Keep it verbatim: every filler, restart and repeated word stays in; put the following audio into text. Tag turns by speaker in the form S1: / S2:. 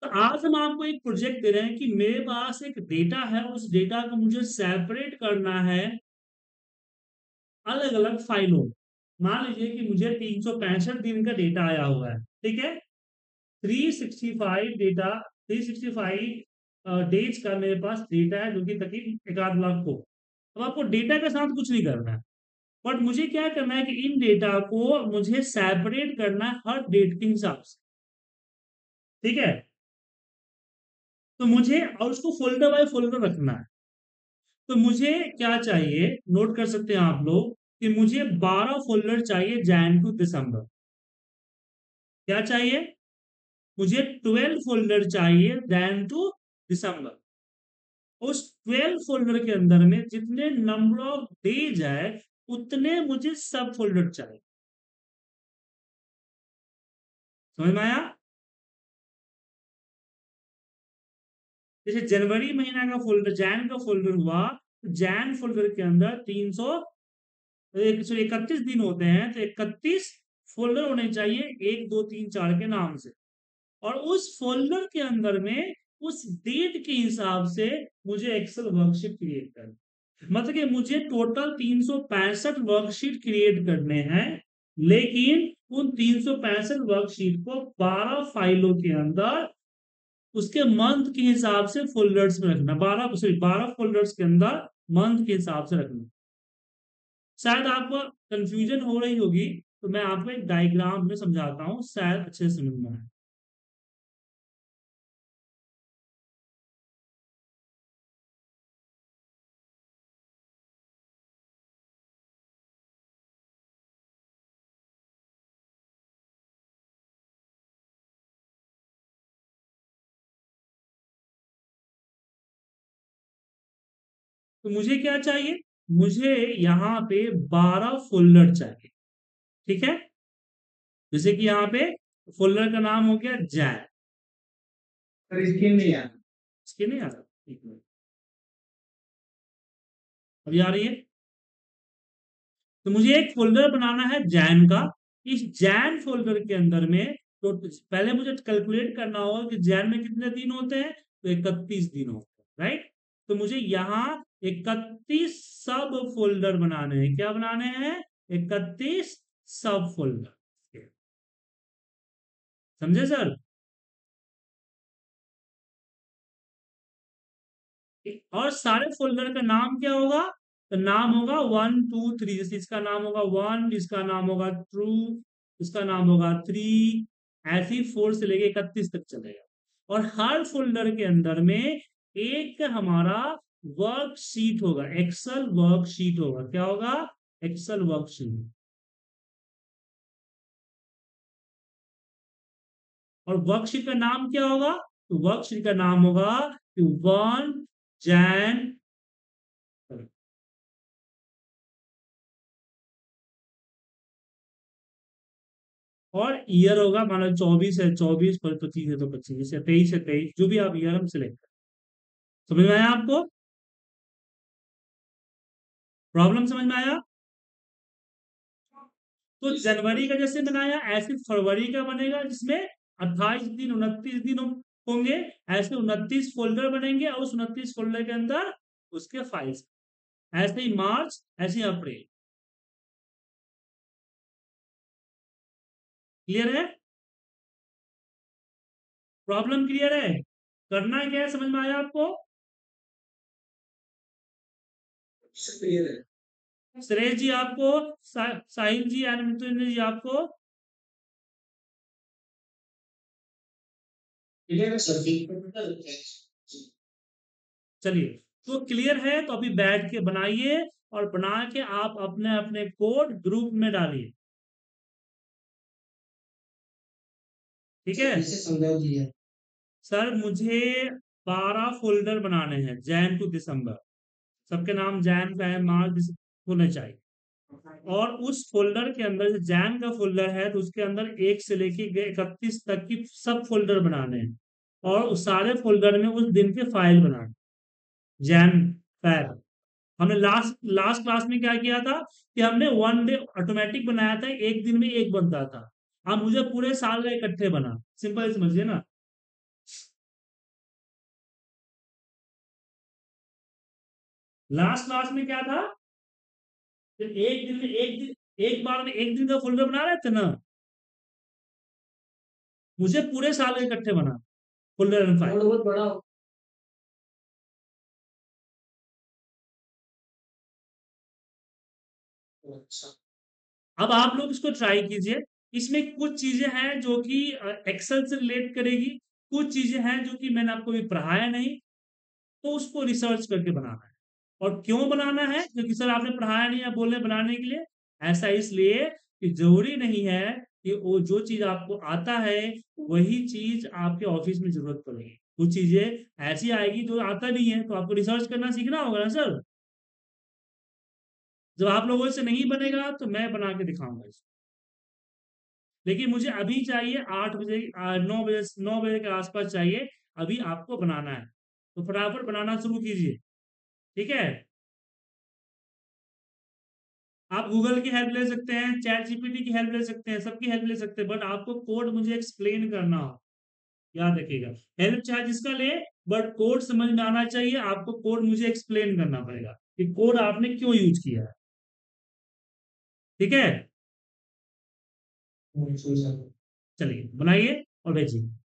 S1: तो आज हम आपको एक प्रोजेक्ट दे रहे हैं कि मेरे पास एक डेटा है, उस डेटा को मुझे सेपरेट करना है अलग अलग फाइलों में। मान लीजिए कि मुझे तीन सौ पैंसठ दिन का डेटा आया हुआ है, ठीक है। Three sixty five data, three sixty five days का मेरे पास डेटा है, जो कि तकरीबन एक आध लाख को। अब आपको डेटा के साथ कुछ नहीं करना है, बट मुझे क्या करना है कि इन डेटा को मुझे सेपरेट करना है हर डेट के हिसाब से, ठीक है। तो मुझे और उसको फोल्डर बाय फोल्डर रखना है। तो मुझे क्या चाहिए, नोट कर सकते हैं आप लोग, कि मुझे बारह फोल्डर चाहिए जैन टू दिसंबर। क्या चाहिए? मुझे ट्वेल्व फोल्डर चाहिए जैन टू दिसंबर। उस ट्वेल्व फोल्डर के अंदर में जितने नंबर ऑफ डेज है, उतने मुझे सब फोल्डर चाहिए। समझ में आया? जैसे जनवरी महीना का फोल्डर, जैन का फोल्डर हुआ, तो जैन फोल्डर के अंदर तीन सौ एक सौ इकतीस दिन होते हैं, तो इकतीस फोल्डर होने चाहिए एक दो तीन चार के नाम से। और उस फोल्डर के अंदर में उस डेट के हिसाब से मुझे एक्सेल वर्कशीट क्रिएट करना। मतलब कि मुझे टोटल तीन सौ पैंसठ वर्कशीट क्रिएट करने हैं, लेकिन उन तीन सौ पैंसठ वर्कशीट को बारह फाइलों के अंदर उसके मंथ के हिसाब से फोल्डर्स में रखना। बारह सॉरी बारह फोल्डर्स के अंदर मंथ के हिसाब से रखना। शायद आपको कंफ्यूजन हो रही होगी, तो मैं आपको एक डायग्राम में समझाता हूं, शायद अच्छे से समझ में आए। तो मुझे क्या चाहिए? मुझे यहाँ पे बारह फोल्डर चाहिए, ठीक है। जैसे कि यहाँ पे फोल्डर का नाम हो गया जैन। सर इसके नहीं आ रहा, इसके नहीं आ रहा, एक मिनट, अभी आ रही है। तो मुझे एक फोल्डर बनाना है जैन का। इस जैन फोल्डर के अंदर में तो पहले मुझे कैलकुलेट करना होगा कि जैन में कितने दिन होते हैं, तो इकतीस दिन होते हैं, राइट। तो मुझे यहाँ इकतीस सब फोल्डर बनाने हैं। क्या बनाने हैं? इकतीस सब फोल्डर। समझे सर? और सारे फोल्डर का नाम क्या होगा? तो नाम होगा वन टू थ्री। जैसे इसका नाम होगा वन, इसका नाम होगा टू, इसका नाम होगा थ्री, ऐसे ही फोर से लेके इकतीस तक चलेगा। और हर फोल्डर के अंदर में एक हमारा वर्कशीट होगा, एक्सेल वर्कशीट होगा। क्या होगा? Excel worksheet. और वर्कशीट का नाम क्या होगा? तो वर्कशीट का नाम होगा वन जैन। और ईयर होगा, मान लो चौबीस है चौबीस, पर पच्चीस है तो पच्चीस, या तेईस है तेईस, जो भी आप ईयर हम सिलेक्ट करें। समझ में आया आपको? प्रॉब्लम समझ में आया? तो जनवरी का जैसे बनाया, ऐसे फरवरी का बनेगा, जिसमें अट्ठाईस दिन उनतीस दिन होंगे। ऐसे उनतीस फोल्डर बनेंगे, और उस उनतीस फोल्डर के अंदर उसके फाइल्स। ऐसे ही मार्च, ऐसे ही अप्रैल। क्लियर है? प्रॉब्लम क्लियर है? करना क्या है, समझ में आया आपको? क्लियर है। सुरेश जी आपको, सा, साहिल जी एंड मिथुन जी आपको क्लियर है सर? चलिए, तो क्लियर है तो अभी बैठ के बनाइए, और बना के आप अपने अपने कोड ग्रुप में डालिए, ठीक है। इसे समझा दिया सर। मुझे बारह फोल्डर बनाने हैं जैन टू दिसंबर। सबके नाम जैन का है, मार्च होने चाहिए। और उस फोल्डर के अंदर, जो जैन का फोल्डर है, तो उसके अंदर एक से लेके इकतीस तक की सब फोल्डर बनाने हैं। और उस सारे फोल्डर में उस दिन के फाइल बनाने, जैन फाइल। हमने लास्ट लास्ट क्लास में क्या किया था कि हमने वन डे ऑटोमेटिक बनाया था, एक दिन में एक बनता था। अब मुझे पूरे साल का इकट्ठे बना। सिंपल समझिए ना। लास्ट क्लास में क्या था, तो एक दिन में एक दिन एक बार में एक दिन का फोल्डर बना रहे थे ना, मुझे पूरे साल के इकट्ठे बना फोल्डर एंड फाइल। बहुत बड़ा। अच्छा, अब आप लोग इसको ट्राई कीजिए। इसमें कुछ चीजें हैं जो कि एक्सेल से रिलेट करेगी, कुछ चीजें हैं जो कि मैंने आपको भी पढ़ाया नहीं, तो उसको रिसर्च करके बनाना है। और क्यों बनाना है, क्योंकि सर आपने पढ़ाया नहीं, आप बोल रहे बनाने के लिए। ऐसा इसलिए कि जरूरी नहीं है कि वो जो चीज आपको आता है वही चीज आपके ऑफिस में जरूरत पड़ेगी। कुछ चीजें ऐसी आएगी जो आता नहीं है, तो आपको रिसर्च करना सीखना होगा ना सर। जब आप लोगों से नहीं बनेगा तो मैं बना के दिखाऊंगा इसको। लेकिन मुझे अभी चाहिए आठ बजे, नौ बजे, नौ बजे के आसपास चाहिए। अभी आपको बनाना है, तो फटाफट बनाना शुरू कीजिए। ठीक है। आप गूगल की हेल्प ले सकते हैं, चैट जीपीटी की हेल्प ले सकते हैं, सबकी हेल्प ले सकते हैं, बट आपको कोड मुझे एक्सप्लेन करना हो। याद रखिएगा, हेल्प चाहे जिसका ले, बट कोड समझ में आना चाहिए। आपको कोड मुझे एक्सप्लेन करना पड़ेगा कि कोड आपने क्यों यूज किया है। ठीक है, चलिए बनाइए और भेजिए।